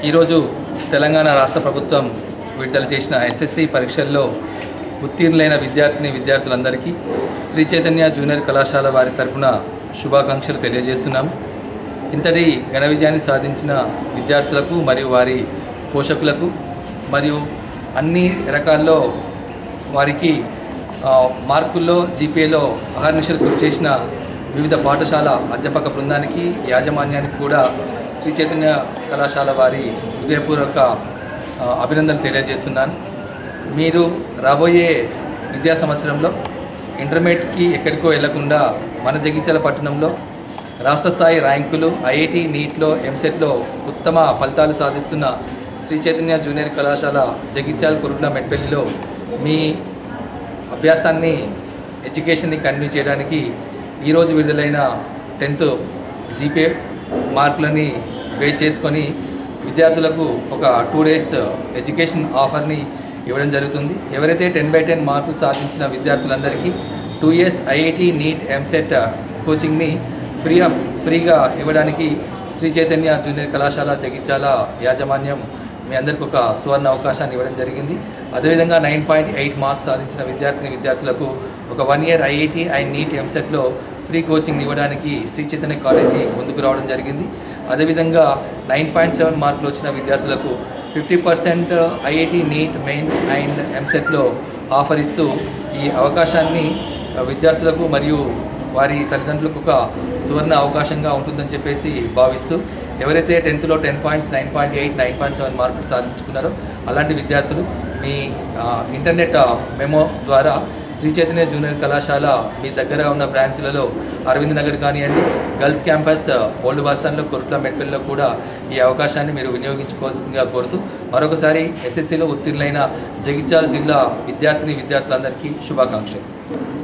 ఈరోజు తెలంగాణ రాష్ట్ర ప్రభుత్వం విడుదల చేసిన ఎస్ఎస్సి పరీక్షల్లో ఉత్తీర్ణులైన విద్యార్థులందరికీ శ్రీ చైతన్య జూనియర్ కళాశాల వారి తరపున శుభాకాంక్షలు తెలియజేస్తున్నాము. ఇంతటి ఘన విజయాన్ని సాధించిన విద్యార్థులకు మరియు వారి పోషకులకు మరియు అన్ని రకాల్లో వారికి మార్కుల్లో జీపీఏలో అహర్నిశలు కృషి చేసిన వివిధ పాఠశాల అధ్యాపక బృందానికి యాజమాన్యానికి కూడా శ్రీ చైతన్య కళాశాల వారి హృదయపూర్వక అభినందనలు తెలియజేస్తున్నాను. మీరు రాబోయే విద్యా సంవత్సరంలో ఇంటర్మీడియట్కి ఎక్కడికో వెళ్లకుండా మన జగిత్యాల పట్టణంలో రాష్ట్ర స్థాయి ర్యాంకులు ఐఐటి నీట్లో ఎంసెట్లో ఉత్తమ ఫలితాలు సాధిస్తున్న శ్రీ చైతన్య జూనియర్ కళాశాల జగిత్యాల కురుట్ల మెట్పల్లిలో మీ అభ్యాసాన్ని ఎడ్యుకేషన్ని కంటిన్యూ చేయడానికి ఈరోజు విడుదలైన 10th జీపీఏ మార్కులని బేస్ చేసుకొని విద్యార్థులకు ఒక 2 days ఎడ్యుకేషన్ ఆఫర్ని ఇవ్వడం జరుగుతుంది. ఎవరైతే 10/10 మార్కులు సాధించిన విద్యార్థులందరికీ 2 years ఐఐటి నీట్ ఎంసెట్ కోచింగ్ని ఫ్రీగా ఇవ్వడానికి శ్రీ చైతన్య జూనియర్ కళాశాల జగిత్యాల యాజమాన్యం మీ అందరికీ ఒక సువర్ణ అవకాశాన్ని ఇవ్వడం జరిగింది. అదేవిధంగా 9.8 మార్క్స్ సాధించిన విద్యార్థులకు ఒక 1 year ఐఐటి అండ్ నీట్ ఎంసెట్లో ఫ్రీ కోచింగ్ ఇవ్వడానికి శ్రీ చైతన్య కాలేజీ ముందుకు రావడం జరిగింది. అదేవిధంగా 9.7 మార్కులు వచ్చిన విద్యార్థులకు 50% ఐఐటి నీట్ మెయిన్స్ అండ్ ఎంసెట్లో ఆఫర్ ఇస్తూ ఈ అవకాశాన్ని విద్యార్థులకు మరియు వారి తల్లిదండ్రులకు ఒక సువర్ణ అవకాశంగా ఉంటుందని చెప్పేసి భావిస్తూ ఎవరైతే 10th 10 points 9.8 9.7 మార్కులు సాధించుకున్నారో అలాంటి విద్యార్థులు మీ ఇంటర్నెట్ మెమో ద్వారా శ్రీ చైతన్య జూనియర్ కళాశాల మీ దగ్గర ఉన్న బ్రాంచ్లలో అరవింద్ నగర్ కానివ్వండి, గర్ల్స్ క్యాంపస్ ఓల్డ్ బస్ స్టాండ్లో కురుట్ల మెట్పల్లిలో కూడా ఈ అవకాశాన్ని మీరు వినియోగించుకోవాల్సిందిగా కోరుతూ మరొకసారి ఎస్ఎస్సిలో ఉత్తీర్ణులైన జగిత్యాల జిల్లా విద్యార్థులందరికీ శుభాకాంక్షలు.